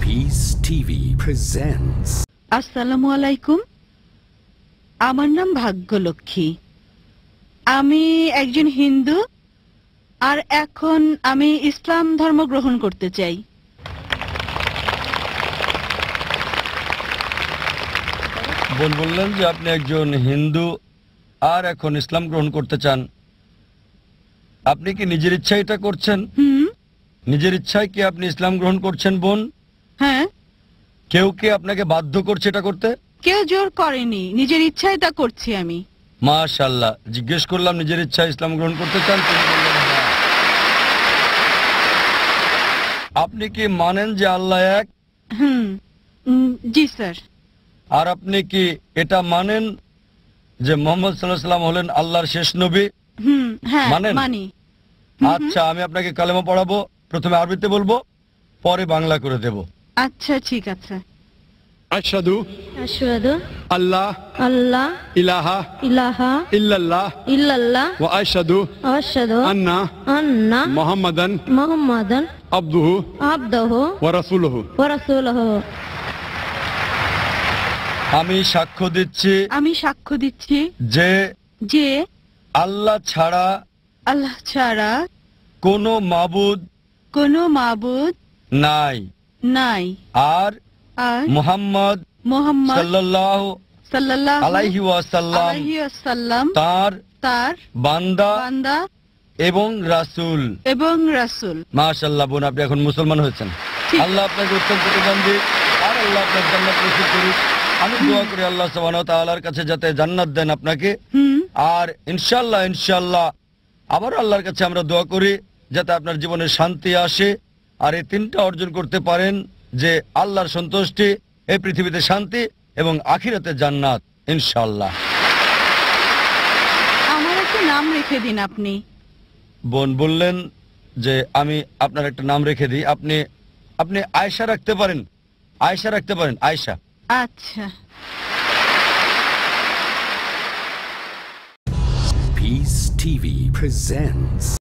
Peace TV presents. আসসালামু আলাইকুম। আমার নাম ভাগ্যলক্ষ্মী। আমি একজন হিন্দু আর এখন আমি ইসলাম ধর্ম গ্রহণ করতে চাই। বোন বললেন যে আপনি একজন হিন্দু আর এখন ইসলাম গ্রহণ করতে চান। আপনি কি নিজের ইচ্ছায় এটা করছেন? নিজের ইচ্ছায় কি আপনি ইসলাম গ্রহণ করছেন বোন? হ্যাঁ। কেউ কি আপনাকে বাধ্য করছে এটা করতে? কেউ জোর করেনি, নিজের ইচ্ছায় তা করছি আমি। মাশাআল্লাহ। জিজ্ঞেস করলাম নিজের ইচ্ছায় ইসলাম গ্রহণ করতে চান? তিনি বললেন হ্যাঁ। আপনি কি মানেন যে আল্লাহ এক? জি স্যার। আর আপনি কি এটা মানেন যে মুহাম্মদ সাল্লাল্লাহু আলাইহি ওয়াসাল্লাম হলেন আল্লাহর শেষ নবী? হ্যাঁ মানেন? মানি। আচ্ছা, আমি আপনাকে কালেমা পড়াবো। প্রথমে আরবিতে বলবো, পরে বাংলা করে দেব। আচ্ছা ঠিক আছে। আশহাদু আশহাদু আল্লাহ আল্লাহ ইলাহা ইলাহা ইল্লাল্লাহ ইল্লাল্লাহ ওয়া আশহাদু আশহাদু আন্না মুহাম্মাদান আবদুহু আবদুহু ওয়া রাসূলুহু ওয়া রাসূলুহু। আমি সাক্ষ্য দিচ্ছি যে যে আল্লাহ ছাড়া কোনো মাবুদ নাই আর মুহাম্মদ সাল্লাল্লাহু আলাইহি ওয়াসাল্লাম তার বান্দা এবং রাসূল। মাশাআল্লাহ বোন, আপনি এখন মুসলমান হয়েছেন। আল্লাহ আপনাকে উত্তম প্রতিবন্ধী আর আল্লাহ আপনার জান্নাত নসিব করুক। আমি দোয়া করি আল্লাহ সুবহানাহু ওয়া তাআলার কাছে যাতে জান্নাত দেন আপনাকে। আর ইনশাআল্লাহ আবার আল্লাহর কাছে আমরা দোয়া করি যাতে আপনার জীবনে শান্তি আসে আর এই তিনটা অর্জন করতে পারেন, যে আল্লাহর সন্তুষ্টি, এই পৃথিবীতে শান্তি এবং আখিরাতে জান্নাত ইনশাআল্লাহ। আমার একটা নাম রেখে দিন আপনি। বোন বললেন যে আমি আপনার একটা নাম রেখে দিই। আপনি আয়েশা রাখতে পারেন। আয়েশা। আচ্ছা। Peace TV presents.